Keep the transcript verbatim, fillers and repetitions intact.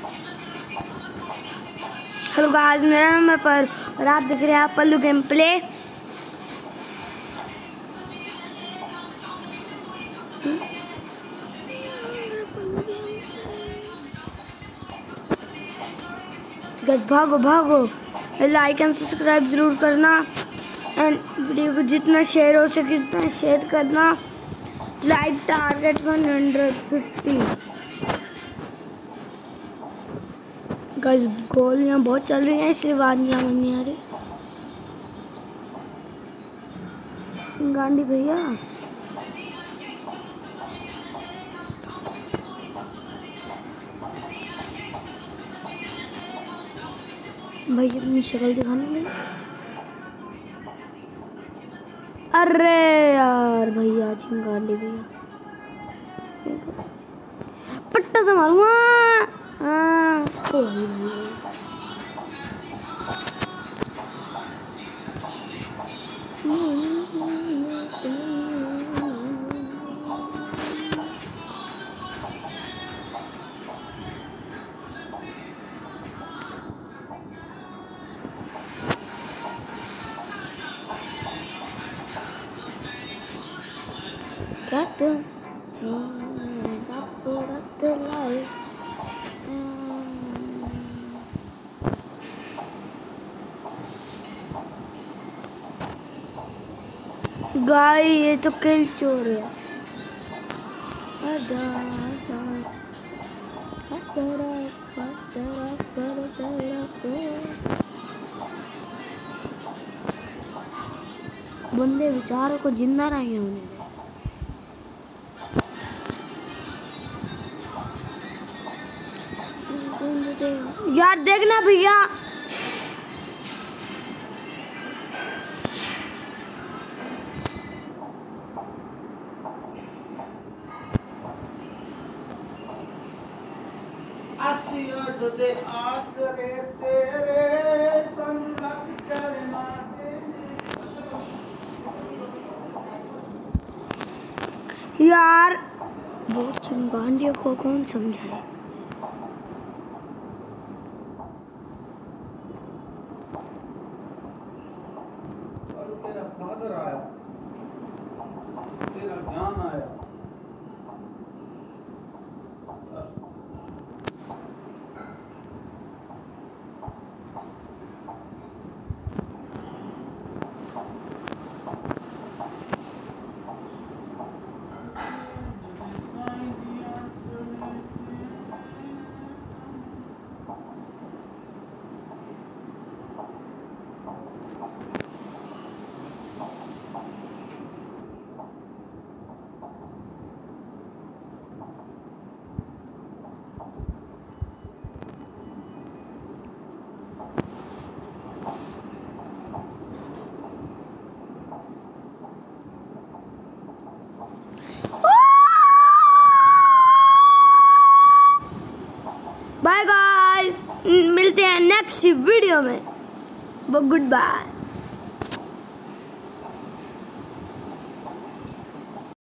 Hello guys, मेरा नाम है पर और आप देख रहे हैं आप पल्लू गेम प्ले। गाइस भागो भागो, लाइक एंड सब्सक्राइब जरूर करना एंड वीडियो को जितना शेयर हो सके उतना शेयर करना। Like target one hundred fifty. Guys गोलियां बहुत चल रही हैं इसलिए आवाज नहीं आ रही। गांडी भैया भैया अपनी शक्ल दिखाने लगे। अरे यार भैया जी गांडी भैया पट्टा से मारूंगा। हाँ Ratu, ratu, ratu life. गाय ये तो किल चोर है। अदा अदा अदा अदा बंदे बेचारों को जिंदा नहीं होने दे। यार देखना भैया यार बहुत चिंगांडियों को कौन समझाए। तेरा फादर आया, तेरा जान आया। बाय गाइस, मिलते हैं नेक्स्ट वीडियो में। Good bye.